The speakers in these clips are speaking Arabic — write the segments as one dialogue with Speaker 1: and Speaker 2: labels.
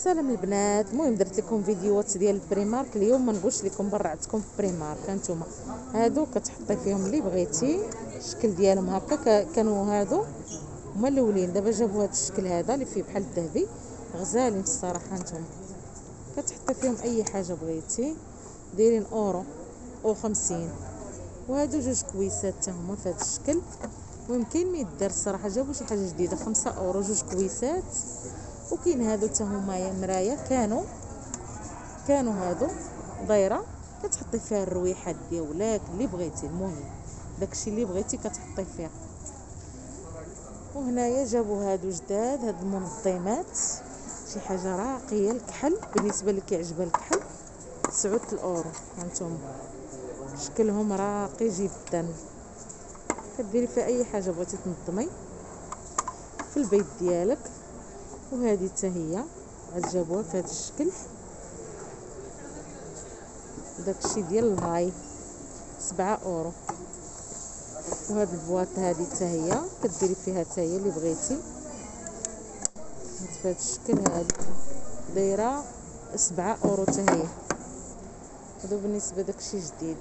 Speaker 1: سلام البنات. المهم درت لكم فيديوهات ديال البريمارك اليوم. ما نقولش لكم برا عندكم في بريمارك. هانتوما هادو كتحطي فيهم اللي بغيتي، الشكل ديالهم هكا. كانوا هادو هما الاولين، دابا جابوا هذا الشكل هذا اللي فيه بحال الذهبي، غزالين الصراحه. هانتوما كتحطي فيهم اي حاجه بغيتي، دايرين اورو او 50. وهادو جوج كويسات حتى هما في هذا الشكل. المهم كاين ما يدار الصراحه، جابوا شي حاجه جديده، 5 اورو جوج كويسات. وكاين هادو حتى هما مرايه، كانوا هادو دايره كتحطي فيها الرويحات ديالك اللي بغيتي. المهم داكشي اللي بغيتي كتحطي فيها. وهنايا جابوا هادو جداد، هاد المنظمات، شي حاجه راقيه. الكحل بالنسبه اللي كيعجبها الكحل 9 الاورو. هانتوما شكلهم راقي جدا، كديري فيها اي حاجه بغيتي تنظمي في البيت ديالك. وهذه حتى هي عاد جابوها في هذا الشكل، داكشي ديال الهاي 7 اورو. وهاد البواط هذه حتى هي كديري فيها حتى هي اللي بغيتي في هذا الشكل. هذا دايره 7 اورو حتى هي. هادو بالنسبه داكشي جديد.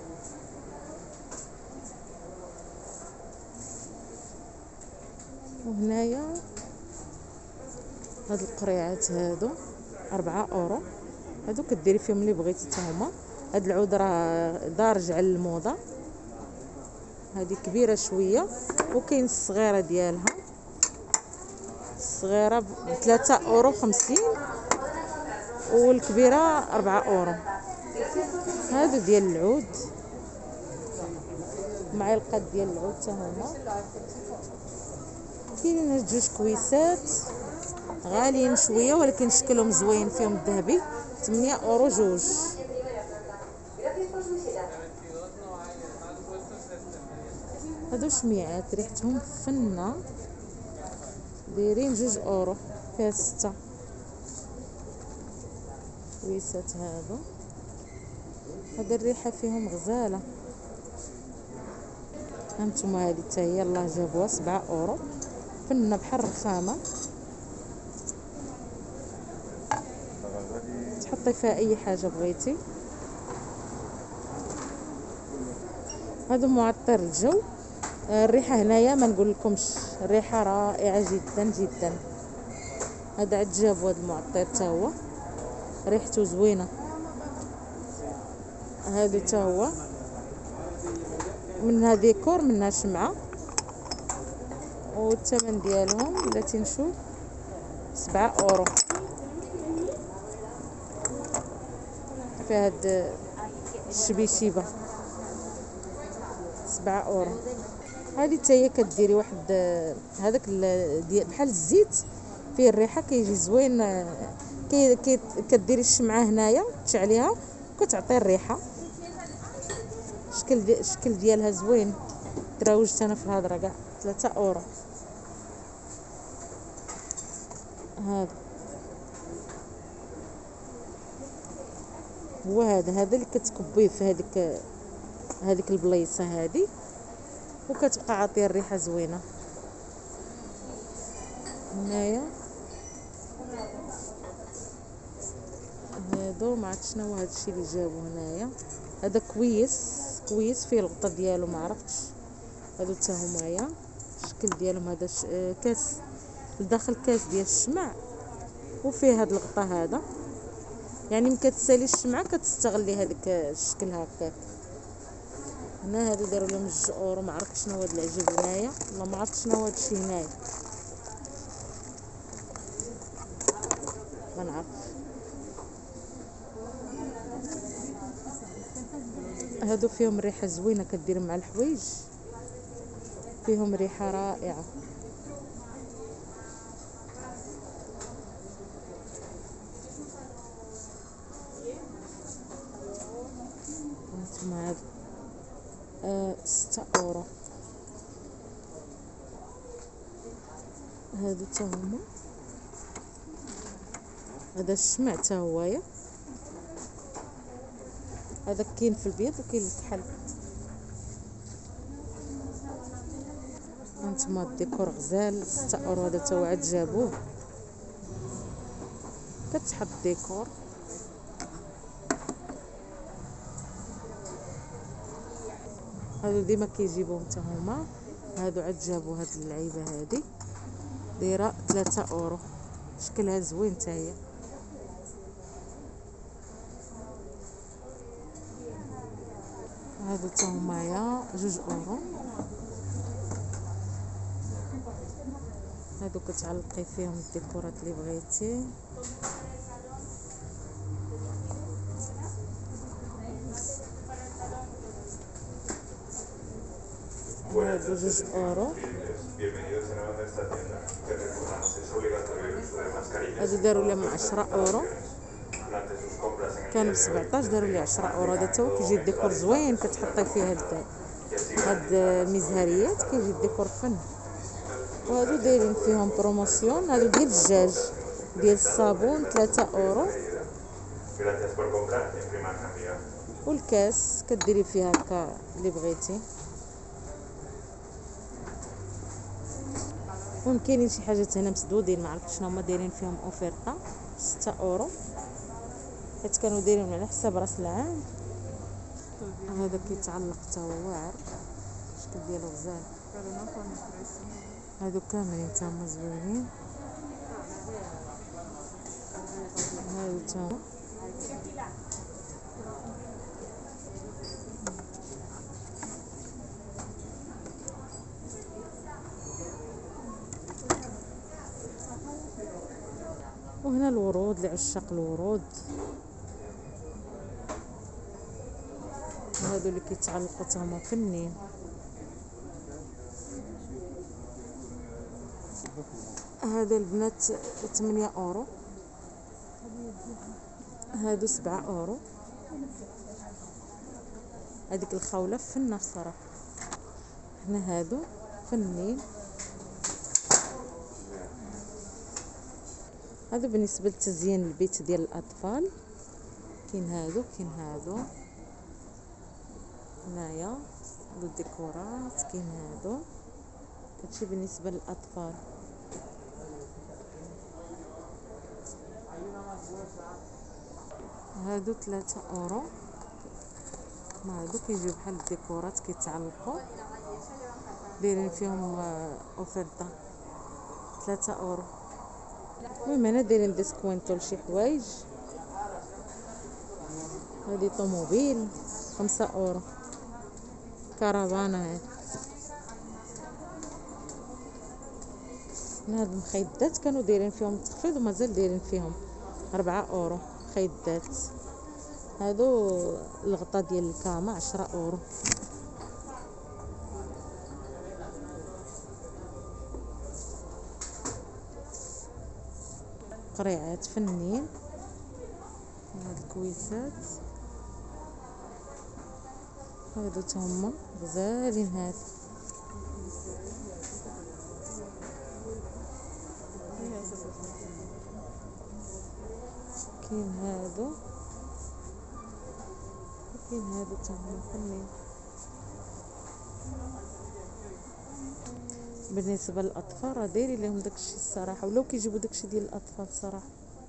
Speaker 1: وهنايا هاد القريعات هادو 4 اورو. هادو كديري فيهم اللي بغيتي حتى هما. هاد العود راه دارج على الموضه، هذه كبيره شويه. وكاين الصغيره ديالها، الصغيره ب 3 اورو 50، والكبيره 4 اورو. هادو ديال العود، معلقات ديال العود حتى هما. كاينين هاد جوج كويسات غاليين شويه ولكن شكلهم زوين، فيهم الذهبي 8 اورو جوج. هادو شميعات ريحتهم فنه، دايرين 2 اورو، فيها 6 كويسات. هاد الريحه فيهم غزاله. هانتوما هادي حتى هي الله جابوها 7 اورو، فنه بحال الرخامه، تحطي فيها اي حاجه بغيتي. هادو معطر الجو. الريحه هنايا ما نقول لكمش، الريحه رائعه جدا جدا. هذا عاد جابوا هذا المعطر حتى هو، ريحته زوينه. هادو حتى هو منها ديكور، منها شمعه. والثمن ديالهم بلاتي نشوف 7 اورو. في هاد الشبيشيبه 7 اورو. هذه حتى هي كديري واحد هذاك بحال الزيت، فيه الريحه كيجي زوين. كديري الشمعه هنايا تشعليها وكتعطي الريحه. الشكل ديالها زوين. تراوجت انا في الهضره كاع 3 اورو. هذا اللي كتكبيه في هذيك البليصه هذه، وكتبقى عاطيه الريحه زوينه. هنايا هادو ما عرفتش شنو هذا الشيء اللي جابو هنايا. هذا كويس فيه الغطا ديالو، ما عرفتش. هادو حتى همايا الشكل ديالهم. هذا كاس لداخل كاس ديال الشمع، وفيه هاد الغطا هذا، يعني ملي كتسالي الشمعه كتستغلي هذاك الشكل هكاك. هنا هادو داروا لهم 2 اورو. ما عرفتش شنو هاد العجب هنايا، والله ما عرفت شنو هاد الشيء هنايا، ما نعرف. هادو فيهم ريحه زوينه، كدير مع الحوايج، فيهم ريحه رائعه. هانتوما هاد 6 اورو. هادو حتى هما. هذا الشمع حتى هوايا، هذا كاين في البيض وكاين الكحل. هانتوما الديكور غزال 6 اورو. هذا تا هو عاد جابوه، كتحط ديكور. هادو ديما كيجيبوهم حتى هما. هادو عاد جابوا هاد اللعيبه هادي دايره 3 اورو، شكلها زوين حتى هي. هادو حتى همايا 2 اورو. هادو كتعلقي فيهم الديكورات اللي بغيتي. هادو 2 اورو. هادو داروا لهم 10 اورو، كانوا ب 17 داروا لي 10 اورو. هذا تا هو كيجي الديكور زوين، كتحطي فيه هاد المزهريات كيجي الديكور فن. وهادو دايرين فيهم بروموسيون. هادو ديال الدجاج ديال الصابون 3 اورو. والكاس كديري فيها هكا اللي بغيتي. المهم كاينين شي حاجات هنا مسدودين، ما عرفتش شنو هما دايرين فيهم اوفيرطا 6 اورو، حيت كانوا دايرين على حساب راس العام. هذا كيتعلق حتى هو واعر، الشكل ديالو غزال. هادو كاملين حتى هما زوينين. هادو حتى هما وهنا الورود لعشاق الورود. هادو اللي كيتعلقوا حتى هما فنين. هذا البنات 8 اورو. هادو 7 اورو. هذيك الخوله فنه الصراحه. هنا هادو فنين. هذا بالنسبه لتزيين البيت ديال الاطفال. كاين هادو هنايا هادو الديكورات. كاين هادو، هادشي بالنسبه للاطفال. هادو 3 اورو. هادو كيجيو بحال الديكورات كيتعلقوا، دايرين فيهم اوفرطه 3 اورو. المهم هنا دايرين ديسكوينتو لشي حوايج. هادي طوموبيل 5 اورو، كرفانه هادي. هاد المخيدات كانوا دايرين فيهم تخفيض ومازال دايرين فيهم 4 اورو مخيدات. هادو الغطا ديال الكاما 10 اورو. قريعات فنين. هاد الكويسات هادو تهما غزالين. هاد كاين هادو تهما فنين. بالنسبه للاطفال راه دايرين لهم داكشي الصراحه، ولاو كيجيبوا داكشي ديال الاطفال صراحه.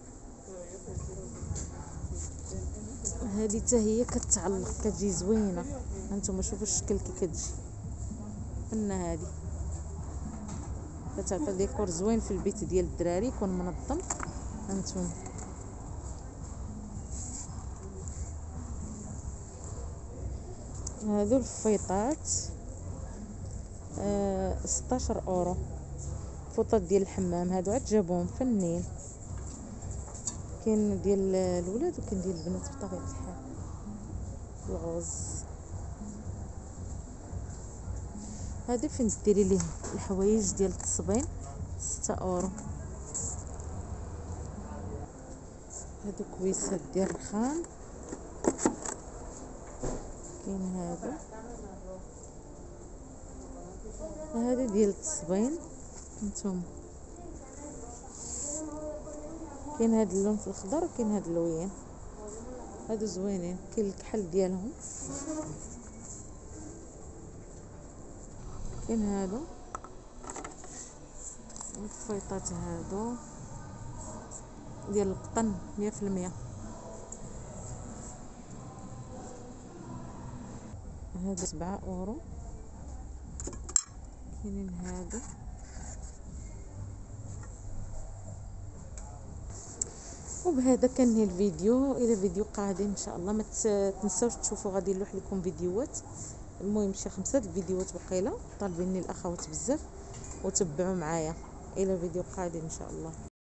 Speaker 1: هذه حتى هي كتعلق كتجي زوينه. هانتوما شوفوا الشكل كي كتجي فنه. هذه كتعطي ديكور زوين في البيت ديال الدراري، يكون منظم. هانتوما هادو الفيطات 16 اورو. فوطات ديال الحمام هادو عاد جابوهم فنين. كاين ديال الولاد وكاين ديال البنات بطبيعه الحال. الغوز هادي فين ديري ليه الحوايج ديال التصبين 6 اورو. هادو كويسات ديال الرخام. كاين هادو ديال التصبين. نتوما كاين هاد اللون في الخضر وكاين هاد اللوين. هادو زوينين، كاين الكحل ديالهم. كاين هادو الفيطات هادو ديال القطن 100%. هذا 7 اورو. كاينين هادو. وبهذا كنهي الفيديو. الى فيديو قادم ان شاء الله. ما تنساوش تشوفوا، غادي نلوح لكم فيديوهات، المهم شي 5 الفيديوهات بقيله طالبيني الاخوات بزاف، وتبعوا معايا. الى فيديو قادم ان شاء الله.